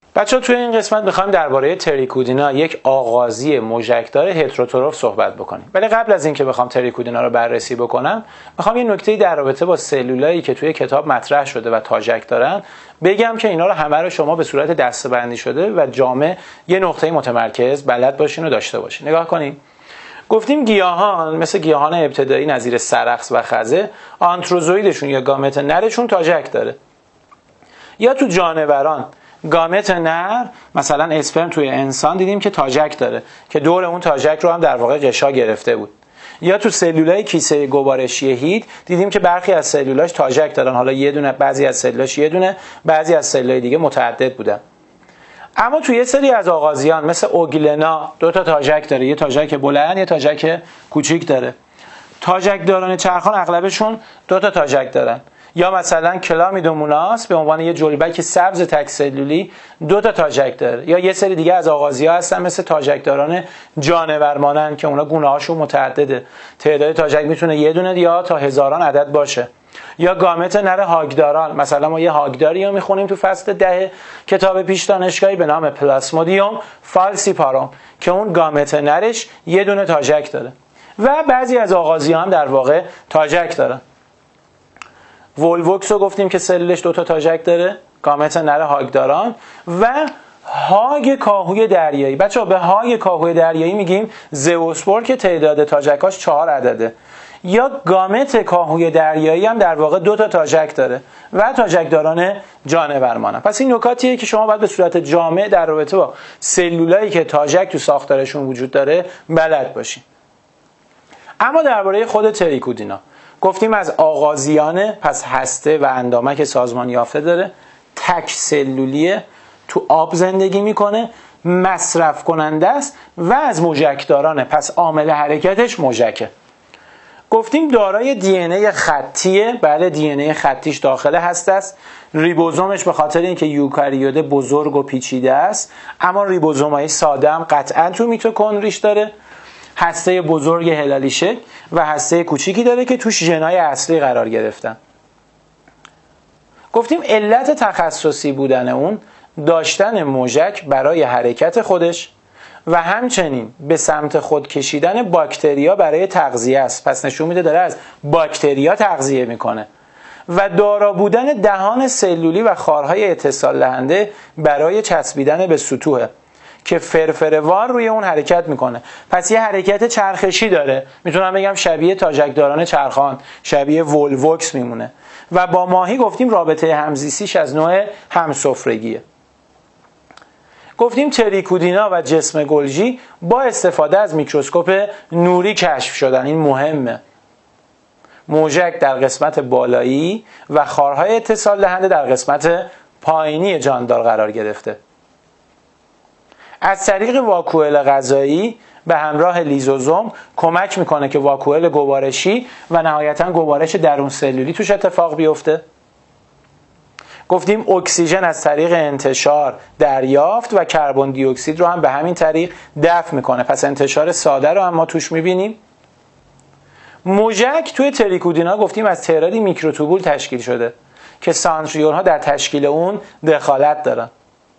بچه‌ها توی این قسمت می‌خوایم درباره تریکودینا، یک آغازی موژکدار هتروتروف صحبت بکنیم. ولی قبل از اینکه بخوام تریکودینا رو بررسی بکنم، می‌خوام یه نکته‌ای در رابطه با سلولایی که توی کتاب مطرح شده و تاجک دارن بگم که اینا رو همه رو شما به صورت دسته‌بندی شده و جامع یه نقطه متمرکز بلد باشین و داشته باشین. نگاه کنیم. گفتیم گیاهان مثل گیاهان ابتدایی نظیر سرخس و خزه، آنتروزویدشون یا گامت نرشون تاجک داره. یا تو جانوران گامت نر مثلا اسپرم توی انسان دیدیم که تاجک داره که دور اون تاجک رو هم در واقع غشا گرفته بود. یا تو سلولای کیسه گوارشی هید دیدیم که برخی از سلولاش تاجک دارن، حالا یه دونه، بعضی از سلولاش یه دونه، بعضی از سلولای دیگه متعدد بودن. اما تو یه سری از آغازیان مثل اوگلنا دو تا تاجک داره، یه تاجک بلند یه تاجک کوچیک داره. تاجک داران چرخان اغلبشون دو تا تاجک دارن. یا مثلا کلامیدوموناس به عنوان یه جلبک سبز تک سلولی دو تا تاجک داره. یا یه سری دیگه از آغازی‌ها هستن مثل تاجکداران جانورمانند که اونا گونه‌هاشون متعدده، تعداد تاجک میتونه یه دونه یا تا هزاران عدد باشه. یا گامت نر هاگداران، مثلا ما یه هاگداری رو میخونیم تو فصل 10 کتاب پیش دانشگاهی به نام پلاسمودیوم فالسیپاروم که اون گامت نرش یه دونه تاجک داره. و بعضی از آغازی‌ها هم در واقع تاجک دارن. ولوکس رو گفتیم که سلولش دو تا تاجک داره، گامت نر هاگداران. و هاگ کاهوی دریایی، بچه‌ها به هاگ کاهوی دریایی میگیم زئوسپور که تعداد تاجکاش 4 عدده. یا گامت کاهوی دریایی هم در واقع دو تا تاجک داره و تاجکداران جانورمانند. پس این نکاتیه که شما باید به صورت جامع در رابطه با سلولایی که تاجک تو ساختارشون وجود داره بلد باشین. اما درباره خود تریکودینا گفتیم از آغازیانه، پس هسته و اندامک سازمان یافته داره، تک سلولیه، تو آب زندگی میکنه، مصرف کننده است و از موژکدارانه، پس عامل حرکتش موژکه. گفتیم دارای دی ان ای خطیه، بله دی ان ای خطیش داخل هسته است. ریبوزومش به خاطر اینکه یوکاریوت بزرگ و پیچیده است، اما ریبوزومای ساده هم قطعا تو میتوکندریش داره. هسته بزرگ هلالی شکل و هسته کوچیکی داره که توش ژنای اصلی قرار گرفتن. گفتیم علت تخصصی بودن اون داشتن موژک برای حرکت خودش و همچنین به سمت خود کشیدن باکتریا برای تغذیه است. پس نشون میده داره از باکتریا تغذیه میکنه. و دارا بودن دهان سلولی و خارهای اتصال دهنده برای چسبیدن به سطوحه که فرفروار روی اون حرکت میکنه. پس یه حرکت چرخشی داره، میتونم بگم شبیه تاجکداران چرخان، شبیه ولوکس میمونه. و با ماهی گفتیم رابطه همزیستیش از نوع همسفرگیه. گفتیم تریکودینا و جسم گلژی با استفاده از میکروسکوپ نوری کشف شدن، این مهمه. موژک در قسمت بالایی و خارهای اتصال دهنده در قسمت پایینی جاندار قرار گرفته. از طریق واکوئل غذایی به همراه لیزوزوم کمک میکنه که واکوئل گوارشی و نهایتا گوارش درون سلولی توش اتفاق بیفته. گفتیم اکسیژن از طریق انتشار دریافت و کربن دی اکسید رو هم به همین طریق دفع میکنه. پس انتشار ساده رو هم ما توش میبینیم. موژک توی تریکودینا گفتیم از تعدادی میکروتوبول تشکیل شده که سانتریول ها در تشکیل اون دخالت دارن.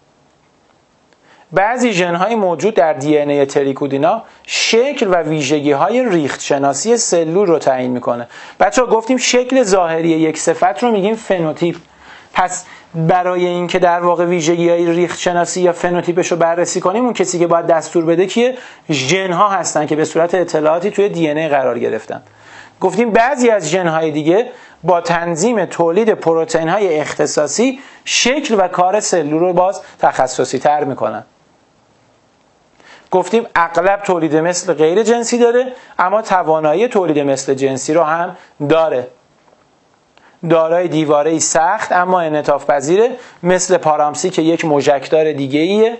بعضی ژن‌های موجود در دی ان ای تریکودینا شکل و ویژگی‌های ریخت شناسی سلول رو تعیین میکنه. بچه‌ها گفتیم شکل ظاهری یک صفت رو میگیم فنوتیپ. پس برای اینکه در واقع ویژگی‌های ریخت شناسی یا فنوتیپش رو بررسی کنیم، اون کسی که باید دستور بده که ژن‌ها هستن که به صورت اطلاعاتی توی دی ان ای قرار گرفتن. گفتیم بعضی از ژن‌های دیگه با تنظیم تولید پروتئین‌های اختصاصی شکل و کار سلول رو باز تخصصی تر میکنن. گفتیم اغلب تولید مثل غیر جنسی داره، اما توانایی تولید مثل جنسی رو هم داره. دارای دیواره‌ای سخت اما انعطاف پذیره مثل پارامسی که یک موژکدار دیگه ایه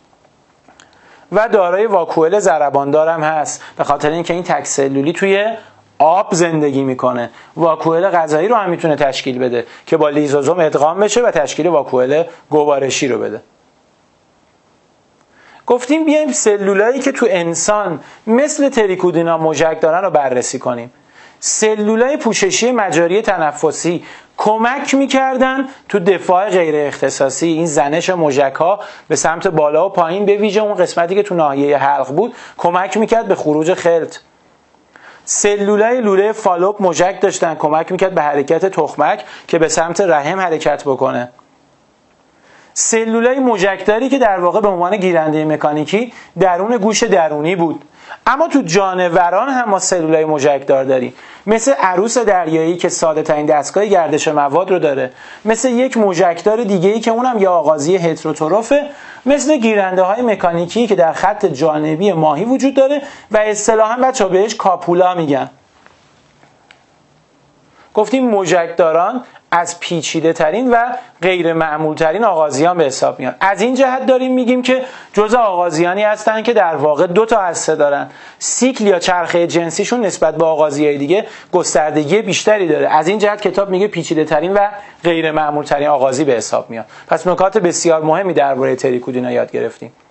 و دارای واکوئل ضرباندار هم هست به خاطر اینکه این تک سلولی توی آب زندگی میکنه. واکوئل غذایی رو هم میتونه تشکیل بده که با لیزوزوم ادغام بشه و تشکیل واکوئل گوارشی رو بده. گفتیم بیایم سلولایی که تو انسان مثل تریکودینا موژک دارن رو بررسی کنیم. سلولای پوششی مجاری تنفسی کمک میکردن تو دفاع غیر اختصاصی. این زنش موژک‌ها به سمت بالا و پایین، به ویژه اون قسمتی که تو ناحیه حلق بود، کمک میکرد به خروج خلط. سلولای لوله فالوپ موژک داشتن، کمک میکرد به حرکت تخمک که به سمت رحم حرکت بکنه. سلولای موژکداری که در واقع به عنوان گیرنده مکانیکی درون گوش درونی بود. اما تو جانوران هم ما سلولای موژکدار داریم، مثل عروس دریایی که ساده ترین دستگاه گردش مواد رو داره، مثل یک موژکدار دیگه‌ای که اونم یه آغازی هتروتروفه، مثل گیرنده های مکانیکی که در خط جانبی ماهی وجود داره و اصطلاحاً بچه‌ها بهش کاپولا میگن. گفتیم موژکداران از پیچیده ترین و غیر معمول ترین آغازیان به حساب میان. از این جهت داریم میگیم که جزء آغازیانی هستن که در واقع 2 تا هسته دارن. سیکل یا چرخه جنسیشون نسبت به آغازیهای دیگه گستردگی بیشتری داره. از این جهت کتاب میگه پیچیده ترین و غیر معمول ترین آغازی به حساب میاد. پس نکات بسیار مهمی درباره تریکودینا یاد گرفتیم.